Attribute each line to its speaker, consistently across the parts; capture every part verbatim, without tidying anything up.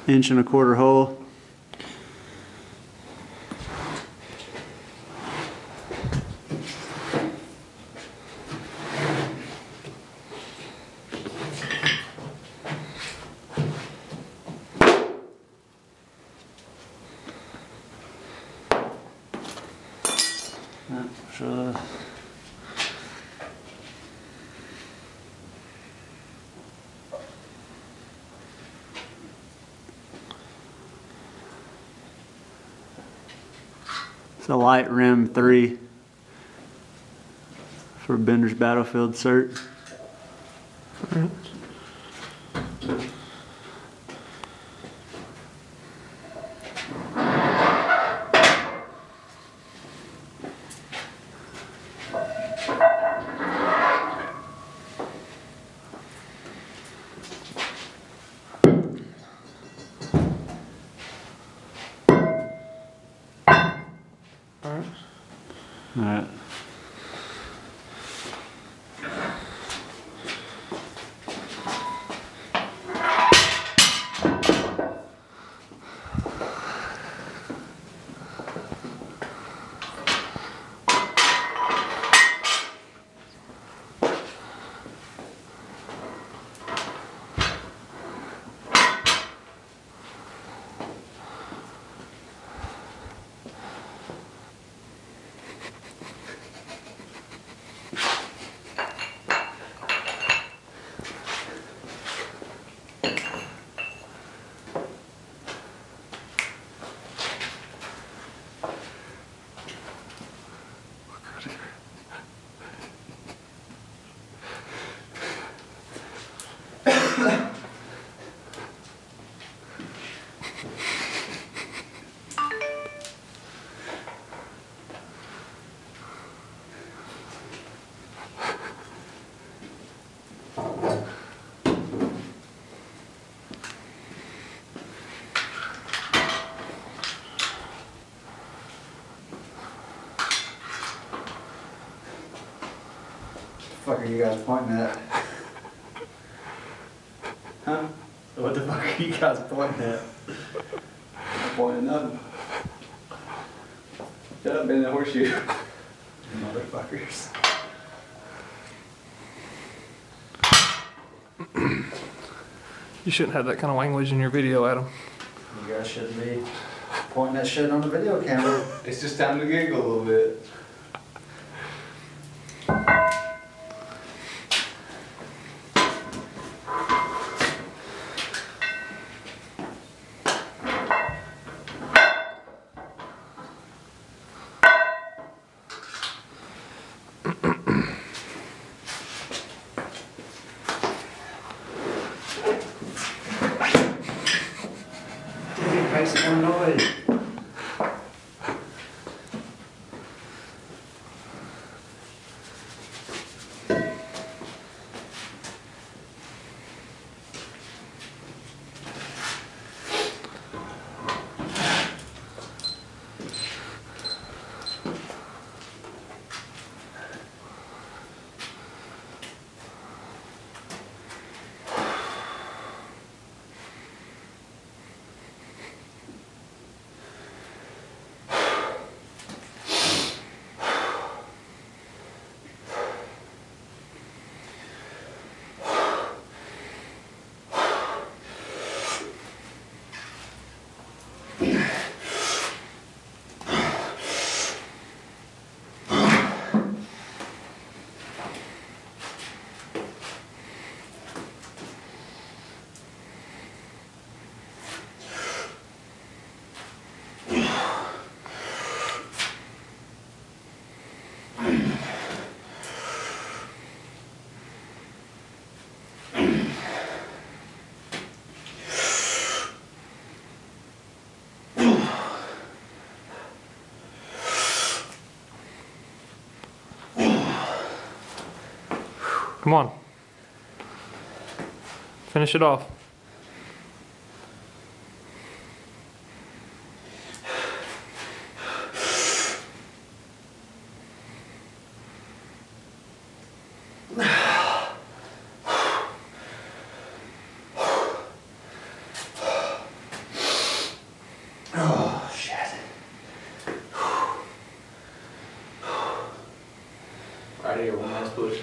Speaker 1: inch and a quarter hole. So it's a light rim three for Bender's Battlefield cert.
Speaker 2: All right.
Speaker 1: All right.
Speaker 3: What the fuck are you guys pointing at? Huh?
Speaker 1: What the fuck are you guys pointing at?
Speaker 3: I'm pointing nothing. Shut up, bend the horseshoe. Motherfuckers.
Speaker 2: You shouldn't have that kind of language in your video, Adam.
Speaker 3: You guys shouldn't be pointing that shit on the video camera. It's just time to giggle a little bit. Make some more noise.
Speaker 2: Come on. Finish it off.
Speaker 3: Nice push.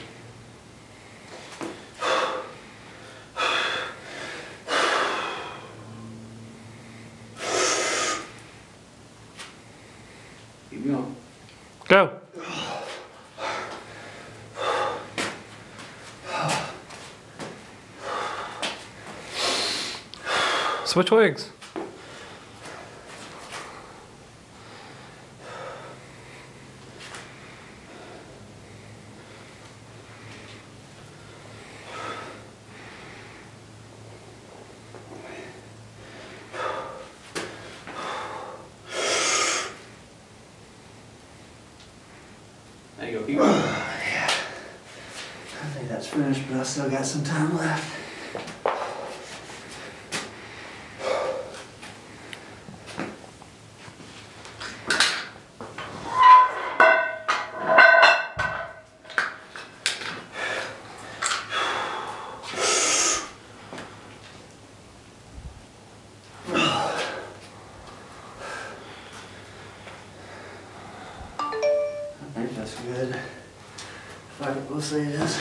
Speaker 3: Keep going.
Speaker 2: Go. Switch legs.
Speaker 3: There you go, keep going.
Speaker 1: I think that's finished, but I still got some time left. I think that's good. Fuck it, we'll say it is.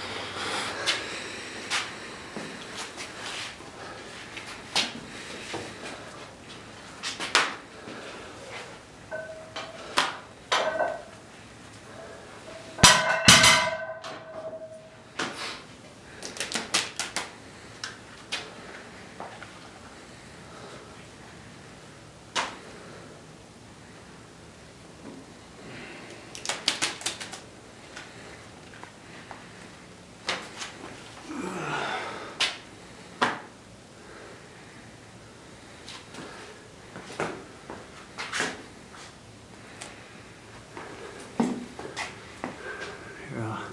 Speaker 1: Yeah.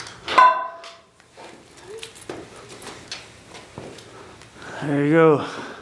Speaker 1: There you go.